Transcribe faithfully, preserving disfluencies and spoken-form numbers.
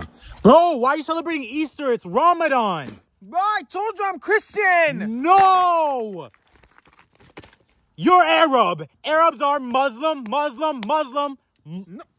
Bro, why are you celebrating Easter? It's Ramadan. Bro, I told you I'm Christian. No! You're Arab. Arabs are Muslim, Muslim, Muslim. No.